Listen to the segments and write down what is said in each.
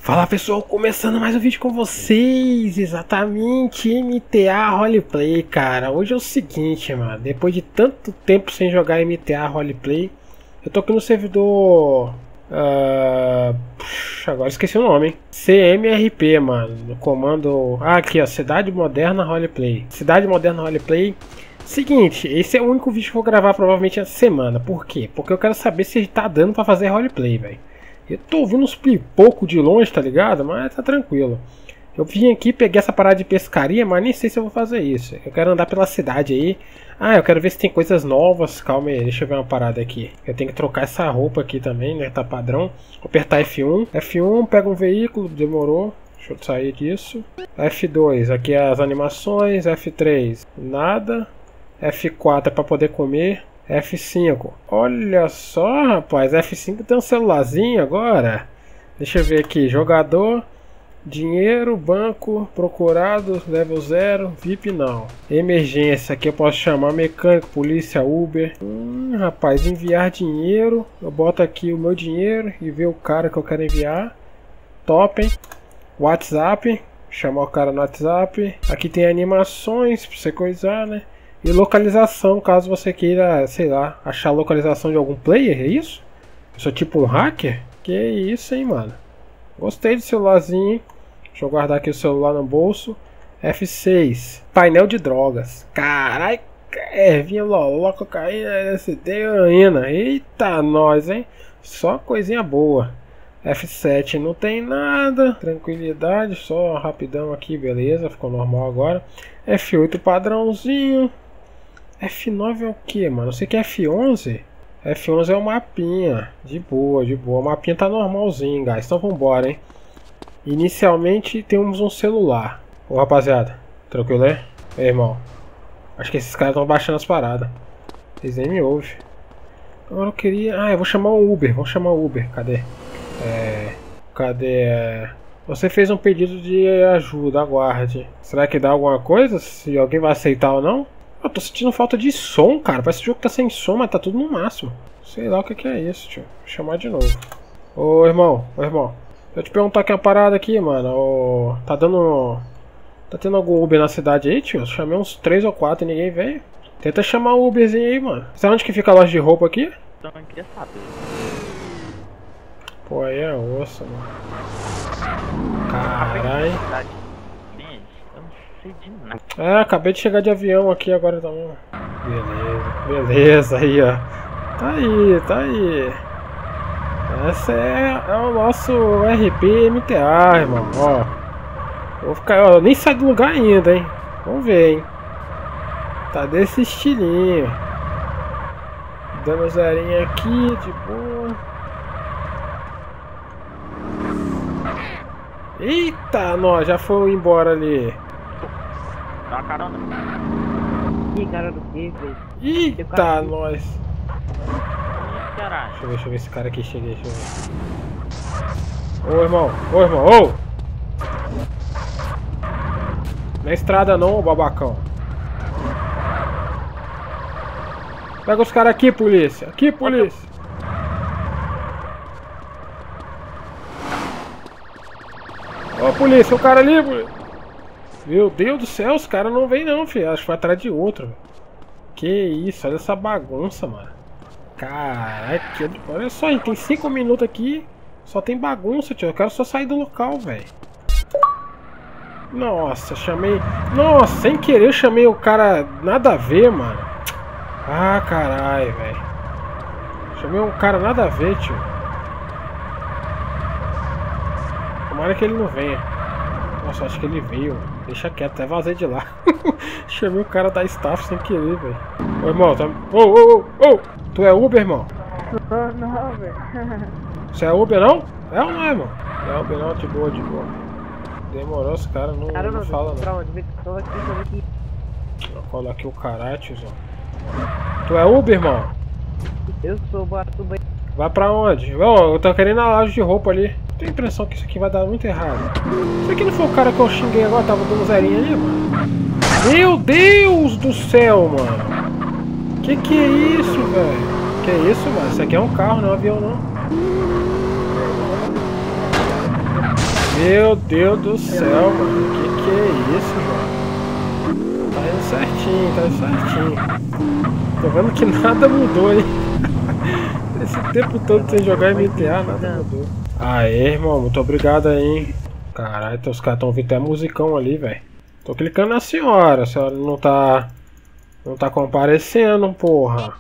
Fala pessoal, começando mais um vídeo com vocês, exatamente, MTA Roleplay, cara. Hoje é o seguinte, mano, depois de tanto tempo sem jogar MTA Roleplay, eu tô aqui no servidor, agora esqueci o nome, hein? CMRP, mano, no comando, aqui ó, Cidade Moderna Roleplay. Cidade Moderna Roleplay. Seguinte, esse é o único vídeo que eu vou gravar provavelmente essa semana. Por quê? Porque eu quero saber se tá dando pra fazer roleplay, velho. Eu tô ouvindo uns pipocos de longe, tá ligado? Mas tá tranquilo. Eu vim aqui, peguei essa parada de pescaria, mas nem sei se eu vou fazer isso. Eu quero andar pela cidade aí. Ah, eu quero ver se tem coisas novas. Calma aí, deixa eu ver uma parada aqui. Eu tenho que trocar essa roupa aqui também, né? Tá padrão. Vou apertar F1. F1, pega um veículo, demorou. Deixa eu sair disso. F2, aqui as animações. F3, nada. F4 é pra poder comer. F5, olha só rapaz, F5 tem um celularzinho agora. Deixa eu ver aqui, jogador, dinheiro, banco, procurado, level 0, VIP não. Emergência, aqui eu posso chamar mecânico, polícia, Uber. Rapaz, enviar dinheiro, eu boto aqui o meu dinheiro e ver o cara que eu quero enviar. Top, hein? WhatsApp, chamar o cara no WhatsApp. Aqui tem animações pra você coisar, né? E localização, caso você queira, sei lá, achar a localização de algum player, é isso? Eu sou tipo um hacker? Que isso, hein, mano? Gostei do celularzinho, hein? Deixa eu guardar aqui o celular no bolso. F6, painel de drogas. Carai, ervinha, loló, cocaína, LSD, heroína. Eita, nós, hein? Só coisinha boa. F7 não tem nada, tranquilidade, só rapidão aqui, beleza, ficou normal agora. F8 padrãozinho. F9 é o que, mano? Eu sei que é F11. F11 é o mapinha. De boa, de boa. O mapinha tá normalzinho, guys. Então vambora, hein? Inicialmente temos um celular. Ô, rapaziada. Tranquilo, é? Ei, irmão. Acho que esses caras estão baixando as paradas. Eles nem me ouvem. Agora eu queria... Ah, eu vou chamar o Uber. Vamos chamar o Uber. Cadê? Cadê? Você fez um pedido de ajuda. Aguarde. Será que dá alguma coisa? Se alguém vai aceitar ou não? Eu tô sentindo falta de som, cara. Parece que o jogo tá sem som, mas tá tudo no máximo. Sei lá o que é isso, tio. Vou chamar de novo. Ô, irmão. Ô, irmão. Deixa eu te perguntar aqui uma parada aqui, mano. Ô, tá dando... Tá tendo algum Uber na cidade aí, tio? Eu chamei uns 3 ou 4 e ninguém veio. Tenta chamar o Uberzinho aí, mano. Sabe onde que fica a loja de roupa aqui? Eu não queria saber. Pô, aí é osso, mano. Caralho. Acabei de chegar de avião aqui agora também. Beleza, beleza aí, ó. Tá aí, tá aí. Essa é o nosso RP MTA, irmão, ó. Vou ficar, ó, nem saí do lugar ainda, hein. Vamos ver, hein. Tá desse estilinho. Dando zerinho aqui, de boa. Eita, nós já foi embora ali. Dá uma carona. Ih, cara do que, velho? Eita, nós. Caralho. Deixa eu ver esse cara aqui chega aí, deixa eu ver. Ô, irmão, ô. Na estrada não, babacão. Pega os caras aqui, polícia. Aqui, polícia. Ô, polícia, o cara ali, polícia. Meu Deus do céu, os caras não vêm não, filho. Acho que foi atrás de outro. Que isso, olha essa bagunça, mano. Caraca, olha só, a gente tem 5 minutos aqui. Só tem bagunça, tio. Eu quero só sair do local, velho. Nossa, chamei... Nossa, sem querer eu chamei o cara nada a ver, mano. Ah, caralho, velho. Chamei um cara nada a ver, tio. Tomara que ele não venha. Nossa, acho que ele veio. Deixa quieto, até vazei de lá. Chamei o cara da staff sem querer, velho. Ô, irmão, tá... Ô! Tu é Uber, irmão? Não, velho. Você é Uber, não? É ou não é, irmão? Não é Uber, não. De boa, de boa. Demorou, os caras não falam, Pra não. onde? Tô aqui. Eu coloquei o caralho, tiozão. Tu é Uber, irmão? Eu sou Batuba. Vai pra onde? Ô, eu tô querendo a loja de roupa ali. Tenho a impressão que isso aqui vai dar muito errado. Isso aqui não foi o cara que eu xinguei agora, tava dando zerinho ali, mano? Meu Deus do céu, mano! Que é isso, velho? Que é isso, mano? Isso aqui é um carro, não é um avião, não. Meu Deus do céu, mano. Que é isso, mano? Tá indo certinho, tá indo certinho. Tô vendo que nada mudou, hein? Esse tempo todo sem jogar MTA, nada mudou. Aê, irmão, muito obrigado aí, hein? Caralho, os caras tão ouvindo até musicão ali, velho. Tô clicando na senhora, a senhora não tá comparecendo, porra.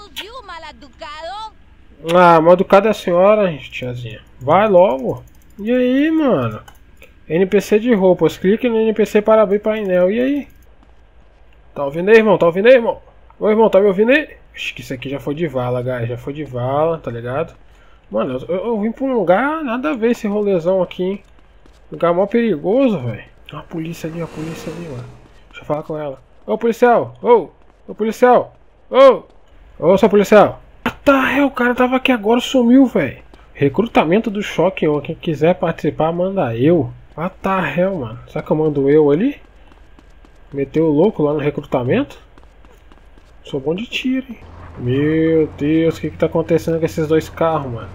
Ah, mal educado é a senhora, tiazinha. Vai logo. E aí, mano? NPC de roupas. Clique no NPC para abrir painel. E aí? Tá ouvindo aí, irmão? Tá ouvindo aí, irmão? Ô, irmão, tá me ouvindo aí? Acho que isso aqui já foi de vala, guys. Já foi de vala, tá ligado? Mano, eu vim pra um lugar nada a ver esse rolezão aqui, hein? Lugar mó perigoso, velho. Ó a polícia ali, mano. Deixa eu falar com ela. Ô, policial! Ô, policial! Ô, seu policial! Tá, o cara tava aqui agora, sumiu, velho. Recrutamento do choque, ó. Quem quiser participar, manda eu. Mano. Será que eu mando eu ali? Meteu o louco lá no recrutamento? Sou bom de tiro, hein? Meu Deus, o que tá acontecendo com esses dois carros, mano?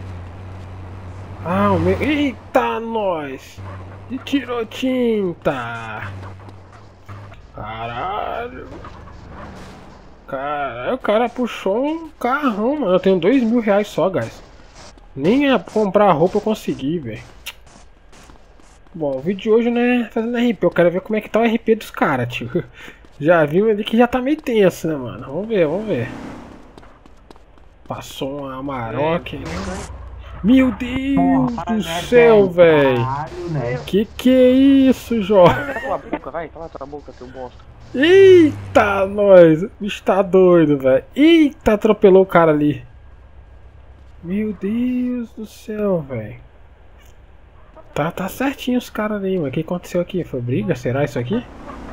Ah, eita, nós! E tirou tinta! Caralho! Caralho, o cara puxou um carrão, mano. Eu tenho R$2.000 só, guys. Nem a comprar roupa eu consegui, velho. Bom, o vídeo de hoje não é fazendo RP. Eu quero ver como é que tá o RP dos caras, tio. Já viu ali que já tá meio tenso, né, mano? Vamos ver. Passou uma Amarok. Meu Deus do céu, velho. Que é isso, Jorge? Cala a boca, vai. Cala a tua boca, seu bosta. Eita, nós. O bicho tá doido, velho. Eita, atropelou o cara ali. Meu Deus do céu, velho. Tá certinho os caras ali, mano. O que aconteceu aqui? Foi briga? Será isso aqui?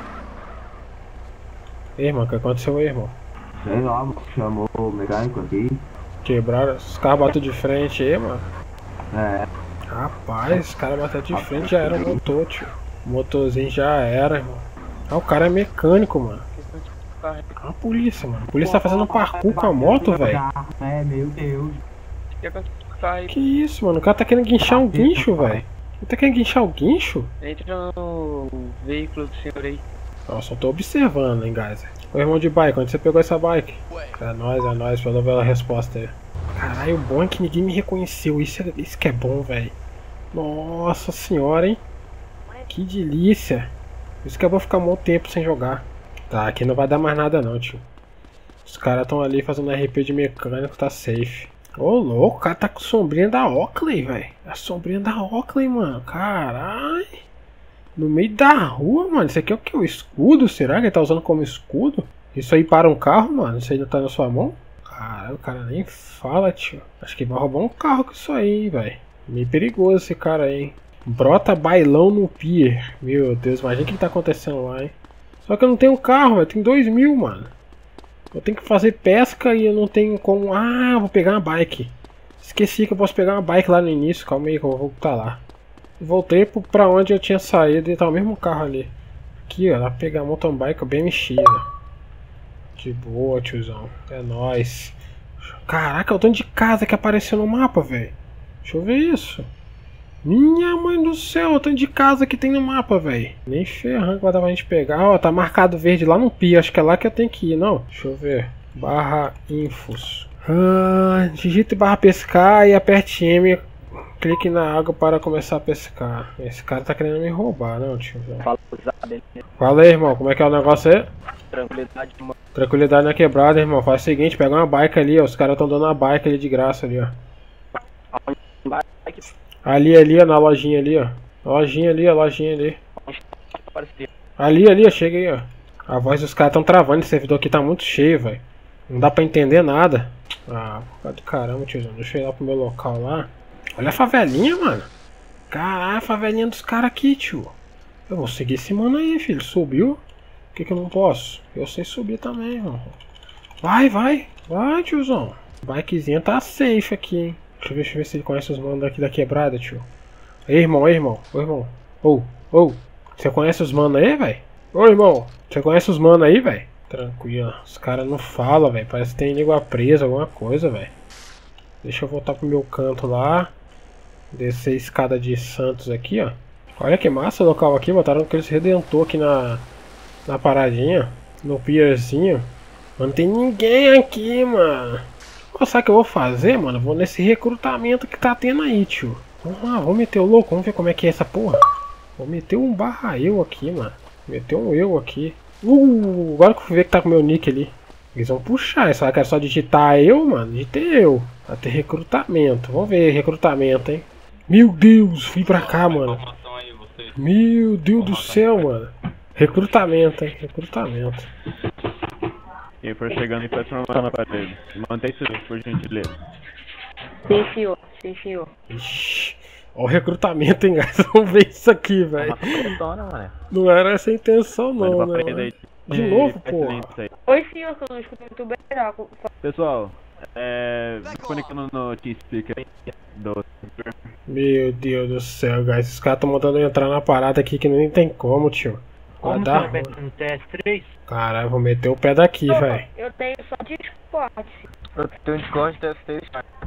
Ei, irmão, o que aconteceu aí, irmão? Sei lá, chamou o mecânico aqui. Quebraram, os caras bateram de frente aí, mano. É. Rapaz, os caras bateram de frente, já era o motor, tio. O motorzinho já era, irmão. Ah, o cara é mecânico, mano. A polícia, mano. A polícia tá fazendo parkour com a moto, velho. É, meu Deus. Que isso, mano? O cara tá querendo guinchar um guincho, velho. Ele tá querendo guinchar o guincho? Entra no veículo do senhor aí. Nossa, eu tô observando, hein, guys. Ô, irmão de bike, onde você pegou essa bike? É nóis, pela resposta aí. Caralho, o bom é que ninguém me reconheceu. Isso que é bom, velho. Nossa senhora, hein? Que delícia. Isso que é bom ficar um bom tempo sem jogar. Tá, aqui não vai dar mais nada não, tio. Os caras estão ali fazendo RP de mecânico, tá safe. Ô, louco, o cara tá com sombrinha da Oakley, velho. A sombrinha da Oakley, mano. Caralho. No meio da rua, mano. Isso aqui é o que? O escudo? Será que ele tá usando como escudo? Isso aí para um carro, mano? Isso aí não tá na sua mão? Caralho, o cara nem fala, tio. Acho que vai roubar um carro com isso aí, velho. Meio perigoso esse cara aí, hein. Brota bailão no pier. Meu Deus, imagina o que tá acontecendo lá, hein. Só que eu não tenho carro, velho. Tem 2.000, mano. Eu tenho que fazer pesca e eu não tenho como... Ah, vou pegar uma bike. Esqueci que eu posso pegar uma bike lá no início. Calma aí que eu vou voltar lá. Voltei pra onde eu tinha saído e tá o mesmo carro ali. Aqui, ó. Dá pra pegar a mountain bike, o BMX, ó. De boa, tiozão. É nóis. Caraca, é o tanto de casa que apareceu no mapa, velho. Deixa eu ver isso. Minha mãe do céu, o tanto de casa que tem no mapa, velho. Nem ferrando que vai dar pra gente pegar. Ó, tá marcado verde lá no pia. Acho que é lá que eu tenho que ir, não. Deixa eu ver. Barra infos. Digite barra pescar e aperte M. Clique na água para começar a pescar. Esse cara tá querendo me roubar, não, tio. Fala aí, irmão. Como é que é o negócio aí? Tranquilidade, mano. Tranquilidade na quebrada, irmão. Faz o seguinte, pega uma bike ali, ó. Os caras estão dando uma bike ali de graça ali, ó. Ali, ó, na lojinha ali, ó. Lojinha ali. Ali, ó, chega aí, ó. A voz dos caras tão travando, esse servidor aqui tá muito cheio, velho. Não dá pra entender nada. Ah, do caramba, tiozão. Deixa eu ir lá pro meu local lá. Olha a favelinha, mano. Caralho, a favelinha dos caras aqui, tio. Eu vou seguir esse mano aí, filho. Subiu? Por que eu não posso? Eu sei subir também, irmão. Vai, tiozão. Bikezinha tá safe aqui, hein. Deixa eu ver se ele conhece os manos daqui da quebrada, tio. Ei, irmão. Ô. Você conhece os manos aí, velho? Ô, irmão. Você conhece os manos aí, velho? Tranquilo. Os caras não falam, velho. Parece que tem língua presa, alguma coisa, velho. Deixa eu voltar pro meu canto lá. Descer a escada de Santos aqui, ó. Olha que massa o local aqui, botaram aqueles redentor aqui na paradinha, no pierzinho. Não tem ninguém aqui, mano. Sabe o que eu vou fazer, mano? Vou nesse recrutamento que tá tendo aí, tio. Vamos lá, vamos meter o louco, vamos ver como é que é essa porra. Vou meter um barra eu aqui, mano. Meter um eu aqui. Agora que eu fui ver que tá com o meu nick ali. Eles vão puxar, será que é só digitar eu, mano? Digitei eu. Vai ter recrutamento. Vamos ver recrutamento, hein. Meu Deus, vim pra cá, mano. Meu Deus do céu, mano. Recrutamento, hein. Recrutamento. Quem for chegando e transformando na parede. Mantém isso, por gentileza. Sim, senhor. Sim, senhor. Ixi. Olha o recrutamento, hein, guys. Vamos ver isso aqui, velho. Não era essa a intenção, não, né? Mano? De novo, porra. Oi, senhor, que eu não escuto muito bem. Pessoal, conectando no T-Speaker do... Meu Deus do céu, guys. Os caras estão mandando eu entrar na parada aqui que nem tem como, tio. Como dar você vai no TS3? Caralho, vou meter o pé daqui, velho. Eu tenho só Discord. Eu tenho Discord, TS3.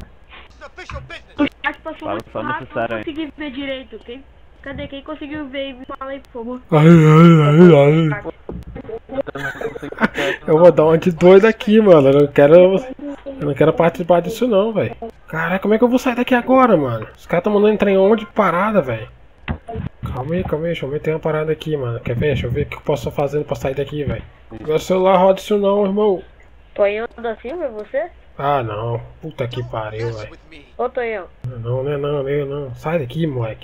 O chat passou Fala muito só rápido, necessário não aí. consegui ver direito. Cadê? Quem conseguiu ver? Me fala aí, por favor. Eu vou dar uma de doido aqui, mano. Eu não quero participar disso, não, velho. Caralho, como é que eu vou sair daqui agora, mano? Os caras estão mandando entrar em onde parada, velho. Calma aí, deixa eu meter uma parada aqui, mano. Quer ver? Deixa eu ver o que eu posso fazer pra sair daqui, velho. Meu celular roda isso não, irmão. Tonhão da Silva, é você? Ah, não. Puta que pariu, velho. Ô, Tonhão. Não. Sai daqui, moleque.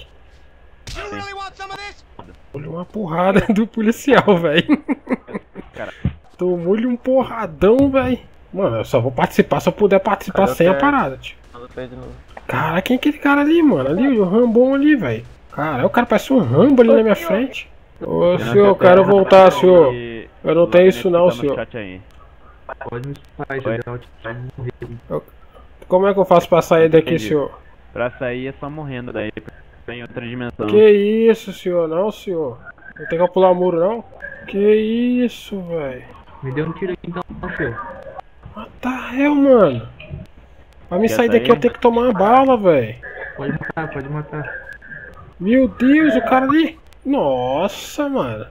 Olha uma porrada do policial, velho. Tomou-lhe um porradão, velho. Mano, eu só vou participar se eu puder participar sem a parada, tio. Cara, quem é aquele cara ali, mano? Ali, o Rambão ali, velho. Cara, o cara parece um Rambo ali na minha frente. Ô, senhor, eu quero voltar, senhor. Eu não tenho isso não, senhor. Pode me falar, Como é que eu faço pra sair daqui, senhor? Pra sair é só morrendo daí, em outra dimensão. Que isso, senhor? Não, senhor. Não tem como pular o muro, não? Que isso, velho? Me deu um tiro aqui então, senhor. What the hell, mano? Pra me sair daqui eu tenho que tomar uma bala, velho. Pode matar. Meu Deus, o cara ali. Nossa, mano.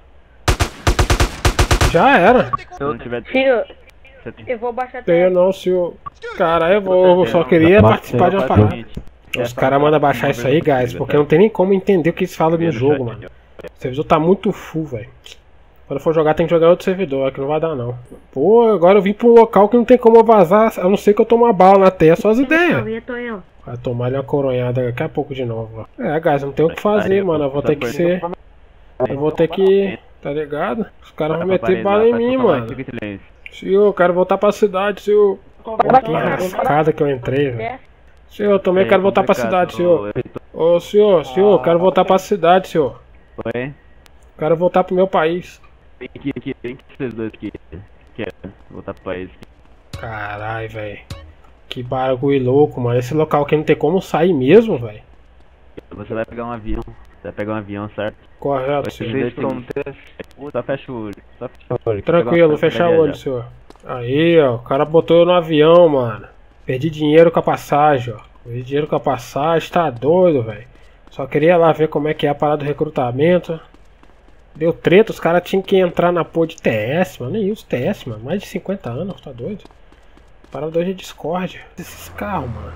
Já era. Se não tiver... Senhor, eu vou baixar Tenho não, senhor. Cara, eu só queria participar de uma parada. Os caras mandam baixar isso aí, guys, porque não tem nem como entender o que eles falam no jogo, mano. O servidor tá muito full, velho. Quando for jogar tem que jogar outro servidor, que não vai dar não. Pô, agora eu vim pra um local que não tem como eu vazar, a não ser que eu tome uma bala na testa, só as ideias. Vai tomar ali uma coronhada daqui a pouco de novo, ó. É, guys, não tem o que fazer, mano. Eu vou ter que ser... Eu vou ter que... Tá ligado? Os caras vão meter bala em mim, mano. Senhor, eu quero voltar pra cidade, senhor. Que rascada que eu entrei, velho. Senhor, eu também quero voltar pra cidade, senhor. Ô, senhor, eu quero voltar pra cidade, senhor. Oi? Quero voltar pro meu país. Vem que vocês dois que querem voltar pro país. Caralho, velho. Que bagulho louco, mano. Esse local aqui não tem como sair mesmo, velho. Você vai pegar um avião. Você vai pegar um avião, certo? Correto, senhor. Só fecha o olho. Só fecha o olho. Tranquilo, vou fechar o olho, senhor. Aí, ó. O cara botou eu no avião, mano. Perdi dinheiro com a passagem, ó. Perdi dinheiro com a passagem. Tá doido, velho. Só queria lá ver como é que é a parada do recrutamento. Deu treta, os caras tinham que entrar na porra de TS, mano. Nem uso TS, mano. Mais de 50 anos, tá doido? Parada hoje é Discord. Esses carros, mano.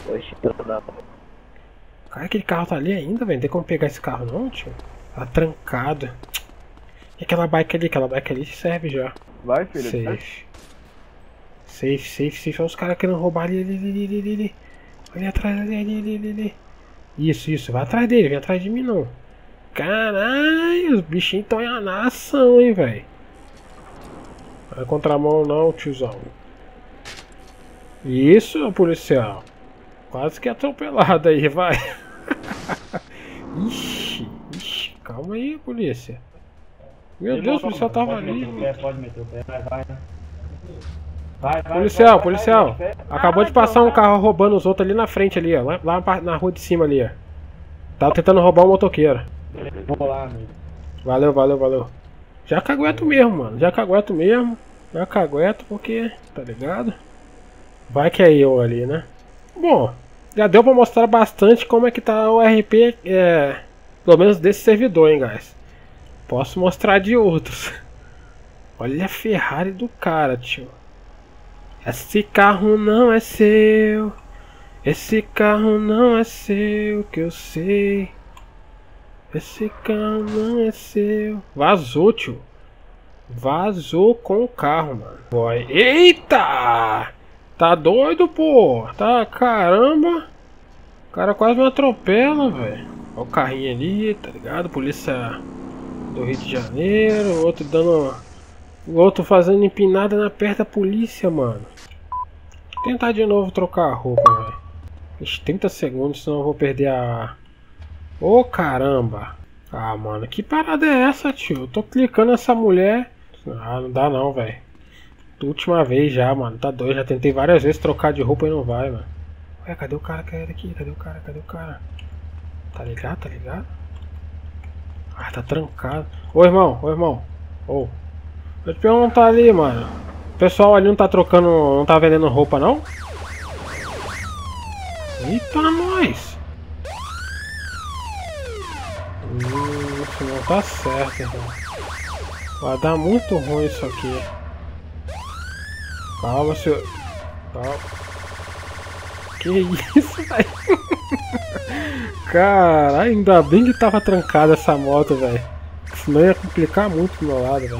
Cara, aquele carro tá ali ainda, velho. Não tem como pegar esse carro não, tio. Tá trancado. E aquela bike ali? Aquela bike ali serve já. Vai, filho. Safe. Olha os caras querendo roubar ali. Ali atrás, ali. Isso. Vai atrás dele, vem atrás de mim não. Caralho, os bichinhos estão em nação, hein, velho. Não é contramão não, tiozão. Isso, policial. Quase que atropelado aí, vai. Ixi, calma aí, polícia. Meu Deus, o policial tava ali. Pode meter o pé, vai. Policial. Acabou de passar um carro roubando os outros ali na frente ali, ó. Lá na rua de cima ali, ó. Tava tentando roubar um motoqueiro. Vou lá, amigo. Valeu. Já cagueto mesmo, mano. Já cagueto porque, tá ligado? Vai que é eu ali, né? Bom, Já deu pra mostrar bastante como é que tá o RP, pelo menos desse servidor, hein, guys. Posso mostrar de outros. Olha a Ferrari do cara, tio. Esse carro não é seu. Esse carro não é seu, que eu sei. Esse carro não é seu. Vazou, tio. Vazou com o carro, mano. Boy. Eita! Tá doido, pô? Tá, caramba. O cara quase me atropela, velho. Olha o carrinho ali, tá ligado? Polícia do Rio de Janeiro. Outro dando... O outro fazendo empinada na perto da polícia, mano. Vou tentar de novo trocar a roupa, velho. 30 segundos, senão eu vou perder a... Ô, caramba. Ah, mano, que parada é essa, tio? Eu tô clicando nessa mulher. Ah, não dá não, velho. Última vez já, mano. Tá doido. Já tentei várias vezes trocar de roupa e não vai, mano. Ué, cadê o cara que é daqui? Cadê o cara? Cadê o cara? Tá ligado? Tá ligado? Ah, tá trancado. Ô, irmão. Ô, irmão. Ô. Eu te perguntar ali, mano. O pessoal ali não tá trocando... Não tá vendendo roupa, não? Eita, nós! Isso não tá certo, irmão. Vai dar muito ruim isso aqui. Calma, senhor. Calma. Que isso, velho? Caralho, ainda bem que tava trancada essa moto, velho. Senão ia complicar muito do meu lado, velho.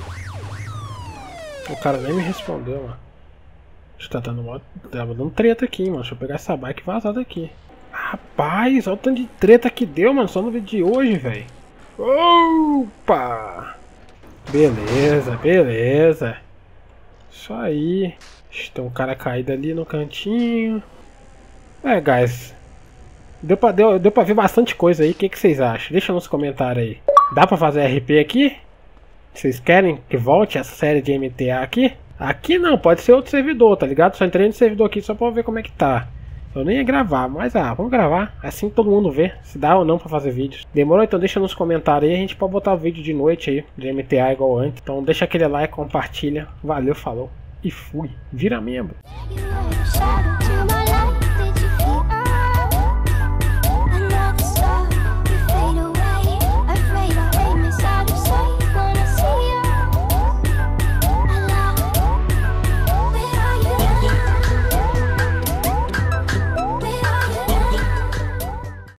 O cara nem me respondeu, mano. Tá dando treta aqui, mano. Deixa eu pegar essa bike e vazar daqui. Rapaz, olha o tanto de treta que deu, mano. Só no vídeo de hoje, velho. Opa! Beleza, beleza. Isso aí. Tem um cara caído ali no cantinho. Guys. Deu pra ver bastante coisa aí. O que vocês acham? Deixa nos comentários aí. Dá pra fazer RP aqui? Vocês querem que volte essa série de MTA aqui? Aqui não, pode ser outro servidor, tá ligado? Só entrei no servidor aqui só pra ver como é que tá. Eu nem ia gravar, mas vamos gravar. Assim todo mundo vê se dá ou não pra fazer vídeos. Demorou? Então deixa nos comentários aí. A gente pode botar o vídeo de noite aí, de MTA igual antes. Então deixa aquele like, compartilha. Valeu, falou e fui. Vira membro.